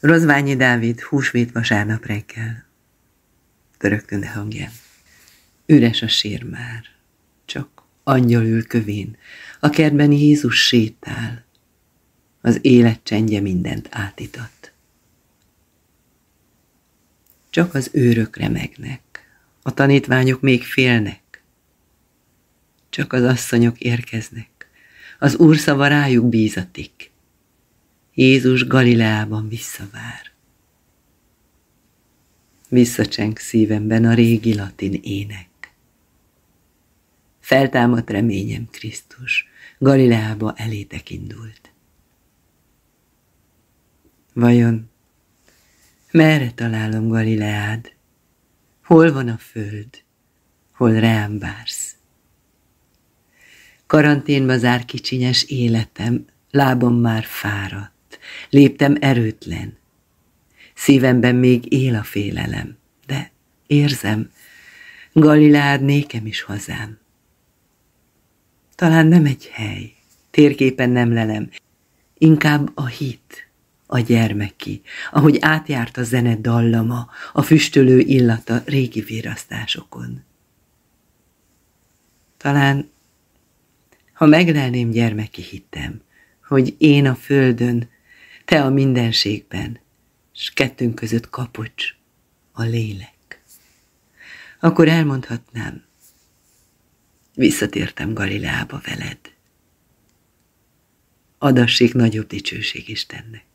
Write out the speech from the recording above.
Rozványi Dávid, húsvét vasárnap reggel. Töröktönde hangján. Üres a sír már, csak angyal ül kövén, a kertben Jézus sétál, az élet csendje mindent átitat. Csak az őrök remegnek, a tanítványok még félnek, csak az asszonyok érkeznek, az Úr szava rájuk bízatik. Jézus Galileában visszavár. Visszacseng szívemben a régi latin ének. Feltámadt reményem Krisztus, Galileába elétek indult. Vajon merre találom Galileád? Hol van a föld, hol rám vársz? Karanténba zár kicsinyes életem, lábam már fáradt, léptem erőtlen. Szívemben még él a félelem, de érzem, Galileád nékem is hazám. Talán nem egy hely, térképen nem lelem, inkább a hit, a gyermeki, ahogy átjárt a zene dallama, a füstölő illata régi virasztásokon. Talán, ha meglelném gyermeki hittem, hogy én a földön, te a mindenségben, s kettőnk között kapocs, a lélek, akkor elmondhatnám, visszatértem Galileába veled. Adassék nagyobb dicsőség Istennek.